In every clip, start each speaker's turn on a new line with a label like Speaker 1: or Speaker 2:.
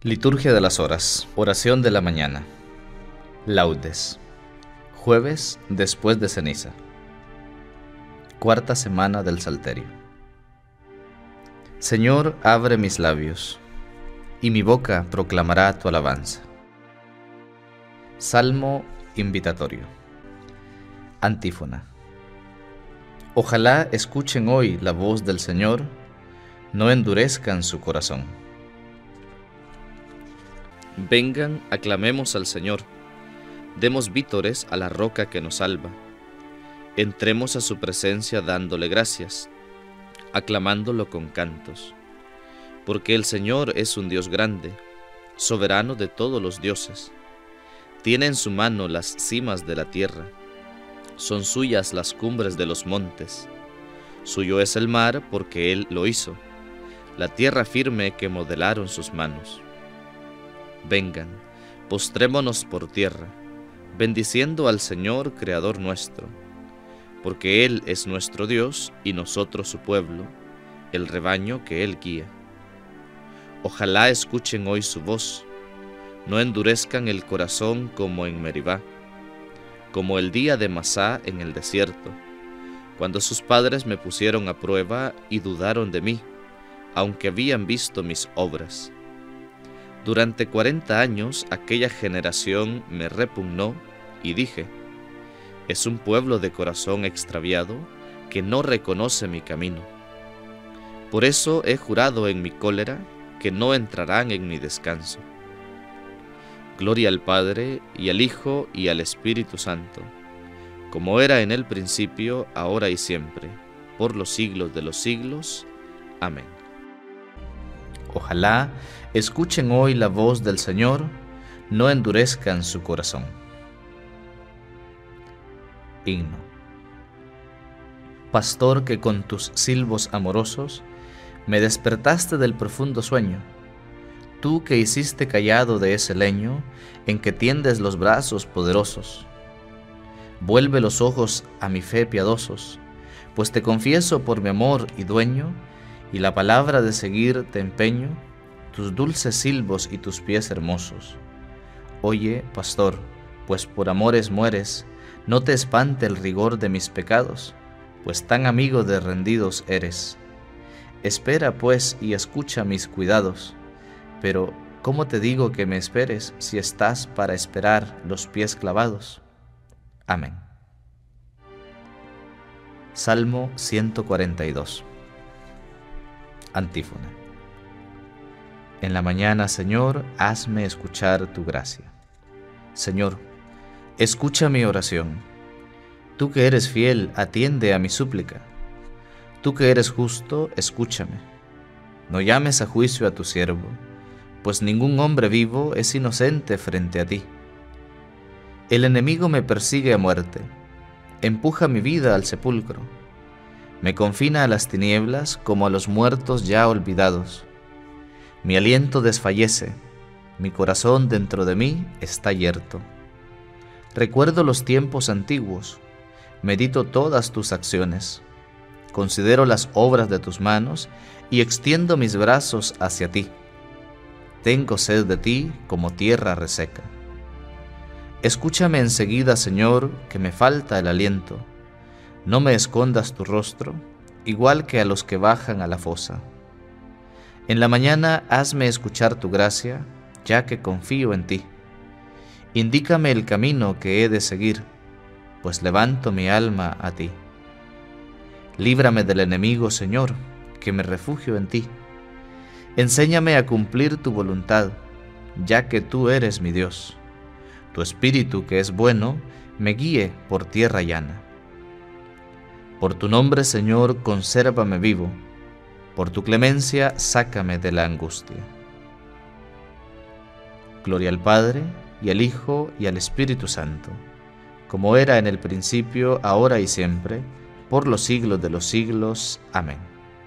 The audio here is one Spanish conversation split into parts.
Speaker 1: Liturgia de las Horas, oración de la mañana. Laudes. Jueves después de ceniza. Cuarta semana del Salterio. Señor, abre mis labios, y mi boca proclamará tu alabanza. Salmo invitatorio. Antífona. Ojalá escuchen hoy la voz del Señor, no endurezcan su corazón. Vengan, aclamemos al Señor, demos vítores a la roca que nos salva. Entremos a su presencia dándole gracias, aclamándolo con cantos. Porque el Señor es un Dios grande, soberano de todos los dioses. Tiene en su mano las cimas de la tierra, son suyas las cumbres de los montes. Suyo es el mar porque Él lo hizo, la tierra firme que modelaron sus manos. Vengan, postrémonos por tierra, bendiciendo al Señor, Creador nuestro, porque Él es nuestro Dios y nosotros su pueblo, el rebaño que Él guía. Ojalá escuchen hoy su voz, no endurezcan el corazón como en Meribá, como el día de Masá en el desierto, cuando sus padres me pusieron a prueba y dudaron de mí, aunque habían visto mis obras. Durante 40 años aquella generación me repugnó y dije, es un pueblo de corazón extraviado que no reconoce mi camino. Por eso he jurado en mi cólera que no entrarán en mi descanso. Gloria al Padre, y al Hijo, y al Espíritu Santo, como era en el principio, ahora y siempre, por los siglos de los siglos. Amén. Ojalá escuchen hoy la voz del Señor, no endurezcan su corazón. Himno. Pastor que con tus silbos amorosos me despertaste del profundo sueño, tú que hiciste callado de ese leño en que tiendes los brazos poderosos. Vuelve los ojos a mi fe piadosos, pues te confieso por mi amor y dueño, y la palabra de seguir te empeño, tus dulces silbos y tus pies hermosos. Oye, pastor, pues por amores mueres, no te espante el rigor de mis pecados, pues tan amigo de rendidos eres. Espera pues y escucha mis cuidados, pero ¿cómo te digo que me esperes si estás para esperar los pies clavados? Amén. Salmo 142. Antífona. En la mañana, Señor, hazme escuchar tu gracia. Señor, escucha mi oración. Tú que eres fiel, atiende a mi súplica. Tú que eres justo, escúchame. No llames a juicio a tu siervo, pues ningún hombre vivo es inocente frente a ti. El enemigo me persigue a muerte, empuja mi vida al sepulcro. Me confina a las tinieblas como a los muertos ya olvidados. Mi aliento desfallece, mi corazón dentro de mí está yerto. Recuerdo los tiempos antiguos, medito todas tus acciones, considero las obras de tus manos y extiendo mis brazos hacia ti. Tengo sed de ti como tierra reseca. Escúchame enseguida, Señor, que me falta el aliento. No me escondas tu rostro, igual que a los que bajan a la fosa. En la mañana hazme escuchar tu gracia, ya que confío en ti. Indícame el camino que he de seguir, pues levanto mi alma a ti. Líbrame del enemigo, Señor, que me refugio en ti. Enséñame a cumplir tu voluntad, ya que tú eres mi Dios. Tu espíritu, que es bueno, me guíe por tierra llana. Por tu nombre, Señor, consérvame vivo. Por tu clemencia, sácame de la angustia. Gloria al Padre, y al Hijo, y al Espíritu Santo, como era en el principio, ahora y siempre, por los siglos de los siglos. Amén.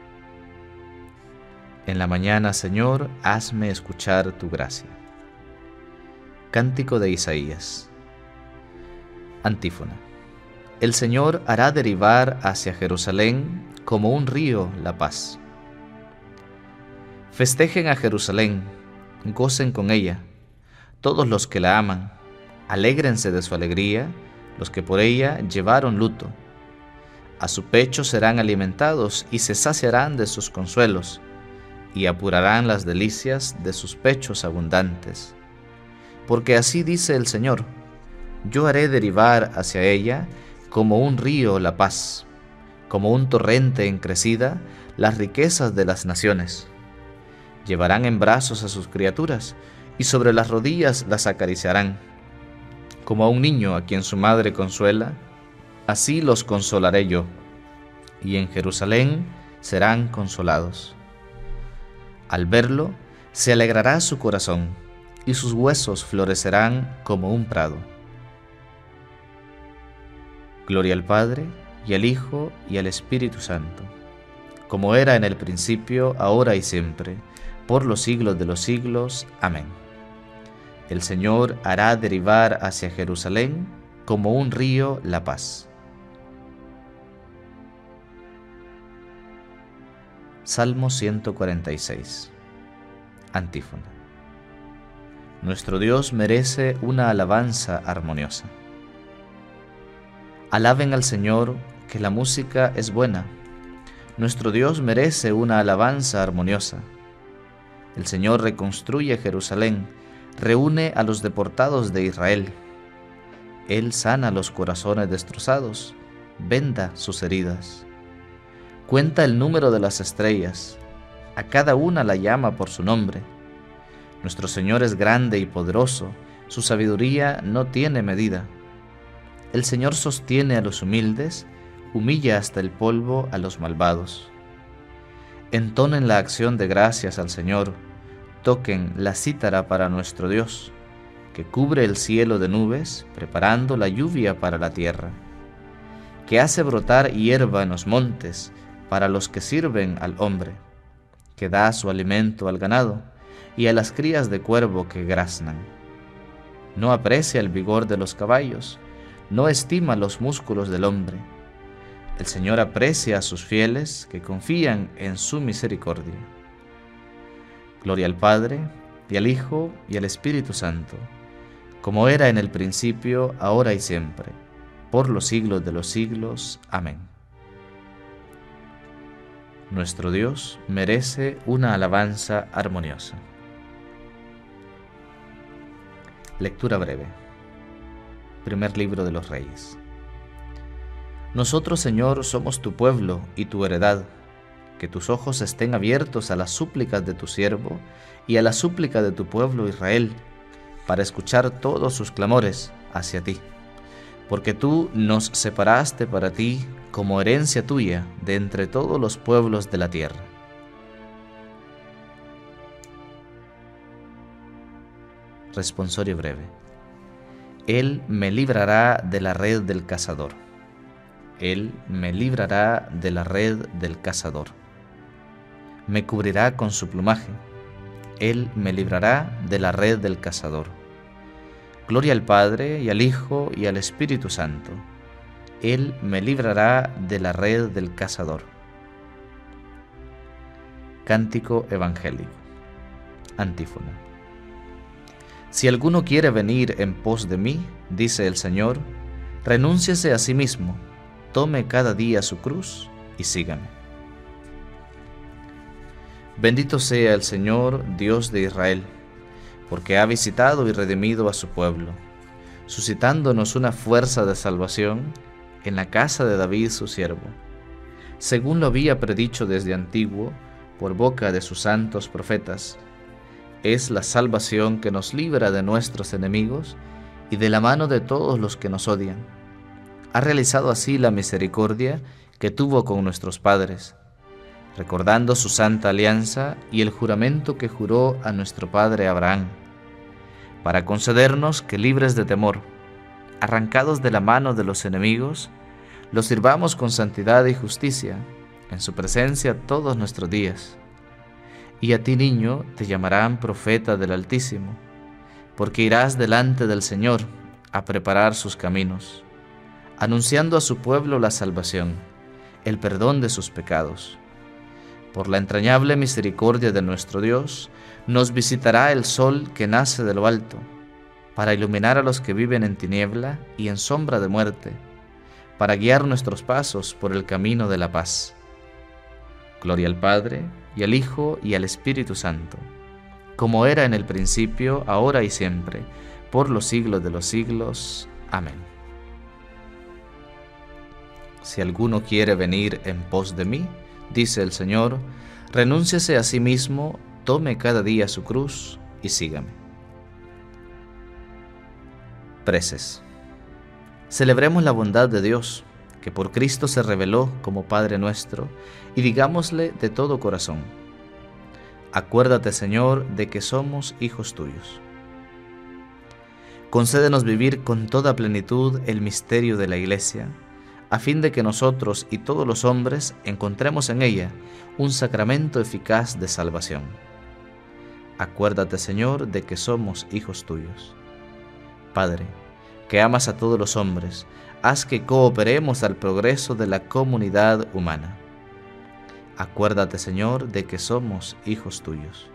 Speaker 1: En la mañana, Señor, hazme escuchar tu gracia. Cántico de Isaías. Antífona. El Señor hará derivar hacia Jerusalén como un río la paz. Festejen a Jerusalén, gocen con ella todos los que la aman, alégrense de su alegría los que por ella llevaron luto. A su pecho serán alimentados y se saciarán de sus consuelos, y apurarán las delicias de sus pechos abundantes. Porque así dice el Señor: yo haré derivar hacia ella como un río la paz, como un torrente en crecida las riquezas de las naciones. Llevarán en brazos a sus criaturas, y sobre las rodillas las acariciarán. Como a un niño a quien su madre consuela, así los consolaré yo, y en Jerusalén serán consolados. Al verlo, se alegrará su corazón, y sus huesos florecerán como un prado. Gloria al Padre, y al Hijo, y al Espíritu Santo, como era en el principio, ahora y siempre, por los siglos de los siglos. Amén. El Señor hará derivar hacia Jerusalén como un río la paz. Salmo 146. Antífona. Nuestro Dios merece una alabanza armoniosa. Alaben al Señor, que la música es buena. Nuestro Dios merece una alabanza armoniosa. El Señor reconstruye Jerusalén, reúne a los deportados de Israel. Él sana los corazones destrozados, venda sus heridas. Cuenta el número de las estrellas, a cada una la llama por su nombre. Nuestro Señor es grande y poderoso, su sabiduría no tiene medida. El Señor sostiene a los humildes, humilla hasta el polvo a los malvados. Entonen la acción de gracias al Señor, toquen la cítara para nuestro Dios, que cubre el cielo de nubes, preparando la lluvia para la tierra, que hace brotar hierba en los montes para los que sirven al hombre, que da su alimento al ganado y a las crías de cuervo que graznan. No aprecia el vigor de los caballos, no estima los músculos del hombre. El Señor aprecia a sus fieles que confían en su misericordia. Gloria al Padre, y al Hijo, y al Espíritu Santo, como era en el principio, ahora y siempre, por los siglos de los siglos. Amén. Nuestro Dios merece una alabanza armoniosa. Lectura breve. Primer libro de los Reyes. Nosotros, Señor, somos tu pueblo y tu heredad. Que tus ojos estén abiertos a las súplicas de tu siervo y a la súplica de tu pueblo Israel, para escuchar todos sus clamores hacia ti. Porque tú nos separaste para ti como herencia tuya de entre todos los pueblos de la tierra. Responsorio breve. Él me librará de la red del cazador. Él me librará de la red del cazador. Me cubrirá con su plumaje. Él me librará de la red del cazador. Gloria al Padre, y al Hijo, y al Espíritu Santo. Él me librará de la red del cazador. Cántico evangélico. Antífona. Si alguno quiere venir en pos de mí, dice el Señor, renúnciese a sí mismo, tome cada día su cruz y sígame. Bendito sea el Señor, Dios de Israel, porque ha visitado y redimido a su pueblo, suscitándonos una fuerza de salvación en la casa de David su siervo, según lo había predicho desde antiguo por boca de sus santos profetas. Es la salvación que nos libra de nuestros enemigos y de la mano de todos los que nos odian. Ha realizado así la misericordia que tuvo con nuestros padres, recordando su santa alianza y el juramento que juró a nuestro padre Abraham, para concedernos que, libres de temor, arrancados de la mano de los enemigos, los sirvamos con santidad y justicia en su presencia todos nuestros días. Y a ti, niño, te llamarán profeta del Altísimo, porque irás delante del Señor a preparar sus caminos, anunciando a su pueblo la salvación, el perdón de sus pecados, Por la entrañable misericordia de nuestro Dios, nos visitará el sol que nace de lo alto, para iluminar a los que viven en tiniebla y en sombra de muerte, para guiar nuestros pasos por el camino de la paz. Gloria al Padre, y al Hijo, y al Espíritu Santo, como era en el principio, ahora y siempre, por los siglos de los siglos. Amén. Si alguno quiere venir en pos de mí, dice el Señor, renúnciese a sí mismo, tome cada día su cruz y sígame. Preces. Celebremos la bondad de Dios, que por Cristo se reveló como Padre nuestro, y digámosle de todo corazón: acuérdate, Señor, de que somos hijos tuyos. Concédenos vivir con toda plenitud el misterio de la Iglesia, a fin de que nosotros y todos los hombres encontremos en ella un sacramento eficaz de salvación. Acuérdate, Señor, de que somos hijos tuyos. Padre, que amas a todos los hombres, haz que cooperemos al progreso de la comunidad humana. Acuérdate, Señor, de que somos hijos tuyos.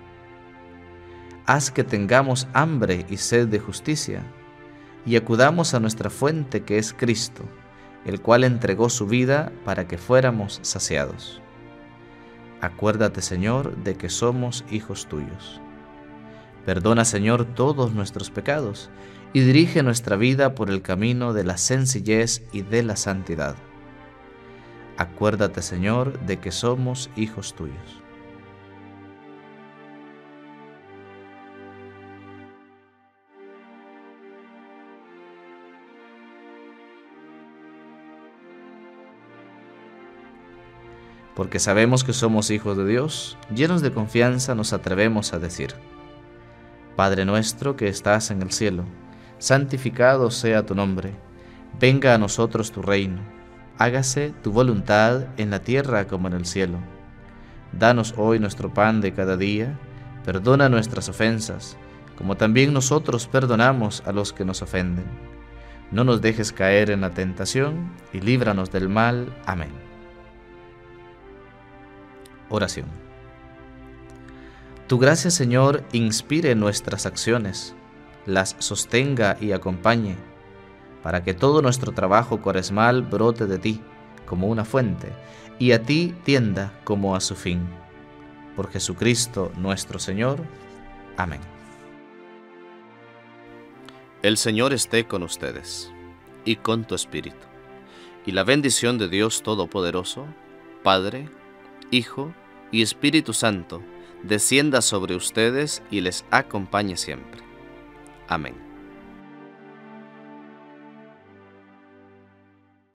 Speaker 1: Haz que tengamos hambre y sed de justicia, y acudamos a nuestra fuente que es Cristo, el cual entregó su vida para que fuéramos saciados. Acuérdate, Señor, de que somos hijos tuyos. Perdona, Señor, todos nuestros pecados, y dirige nuestra vida por el camino de la sencillez y de la santidad. Acuérdate, Señor, de que somos hijos tuyos. Porque sabemos que somos hijos de Dios, llenos de confianza nos atrevemos a decir: Padre nuestro que estás en el cielo, santificado sea tu nombre, venga a nosotros tu reino, hágase tu voluntad en la tierra como en el cielo. Danos hoy nuestro pan de cada día, perdona nuestras ofensas, como también nosotros perdonamos a los que nos ofenden. No nos dejes caer en la tentación, y líbranos del mal. Amén. Oración. Tu gracia, Señor, inspire nuestras acciones, las sostenga y acompañe, para que todo nuestro trabajo cuaresmal brote de ti como una fuente, y a ti tienda como a su fin. Por Jesucristo nuestro Señor. Amén. El Señor esté con ustedes, y con tu espíritu, y la bendición de Dios Todopoderoso, Padre, Hijo y Espíritu Santo, descienda sobre ustedes y les acompañe siempre. Amén.